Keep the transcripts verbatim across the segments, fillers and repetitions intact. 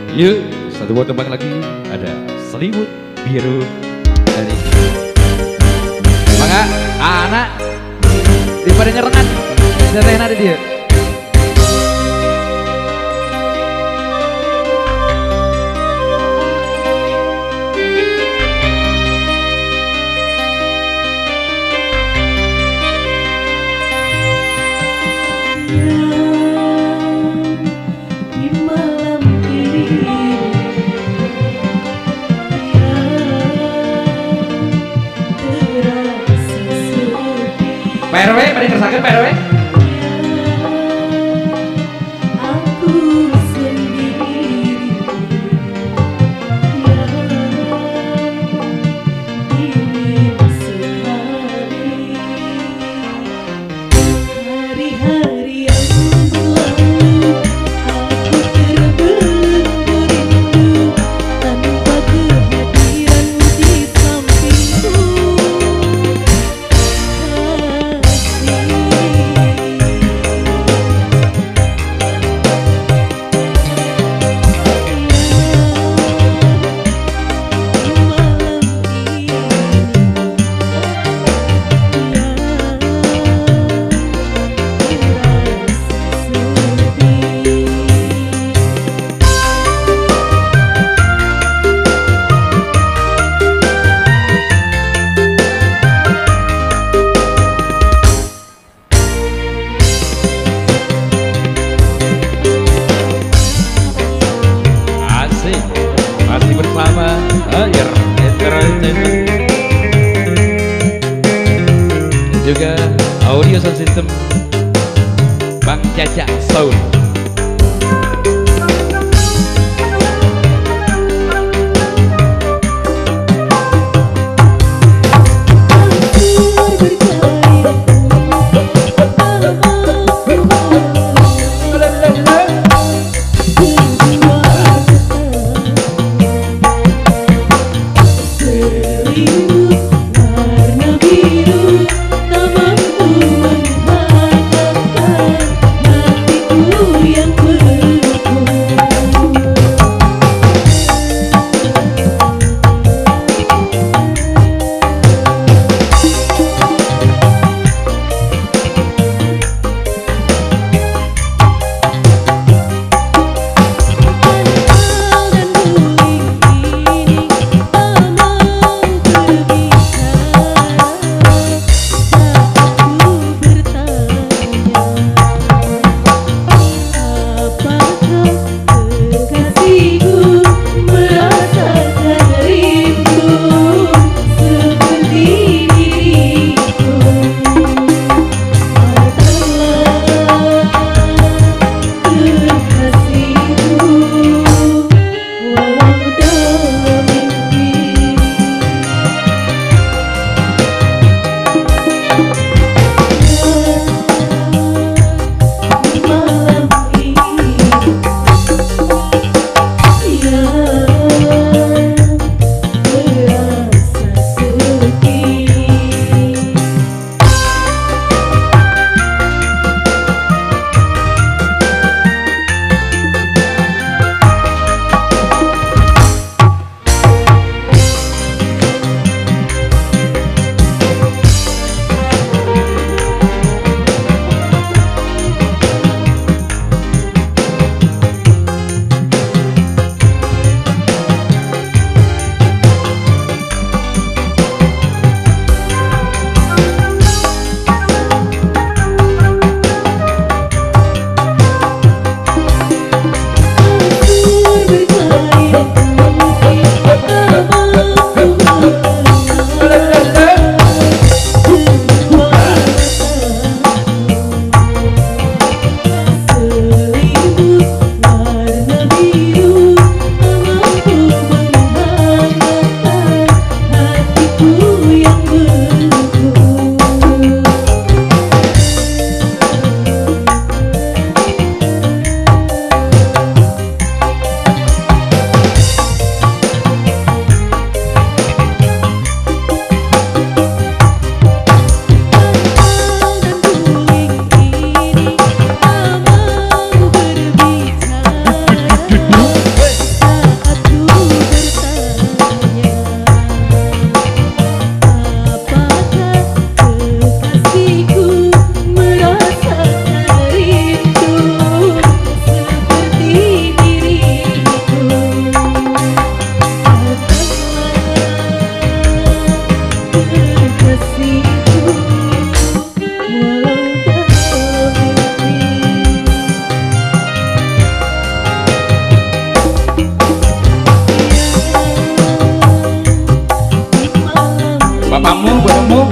Yuk, satu buat tembang lagi. Ada Selimut Biru dari Bangga, anak daripada nyerengan, saya ada dia. P R W, pada ngersakan P R W. Aku sendiri yang ingin sekali hari-hari yang berlalu, aku terbelenggu rindu tanpa kehadiranmu di sampingku. Masih bersama Ayer Entertainment dan juga audio sound system Bang Caca Sound. Warna biru tak mampu menghadapkan hatiku. kamu kamu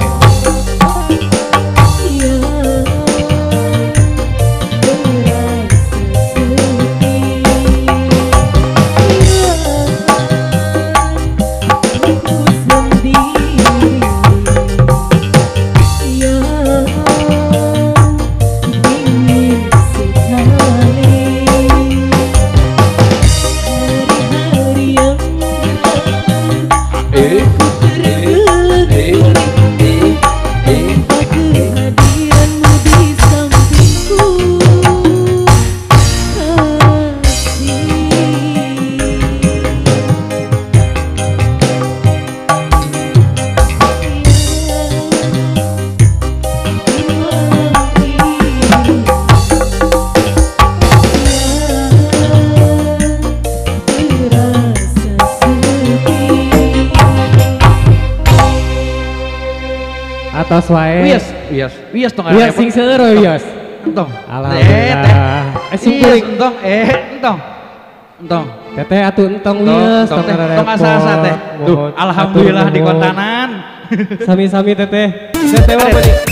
atas wae. Wias, wias, wias tong Wias sing seueur wias. Entong. Alhamdulillah. Eh simpulin entong, eh entong. Entong. Teteh atuh entong wias, Entong tong teh, tong asa-asa teh. Tuh, alhamdulillah di kontanan. Sami-sami teteh. Teteh apa nih?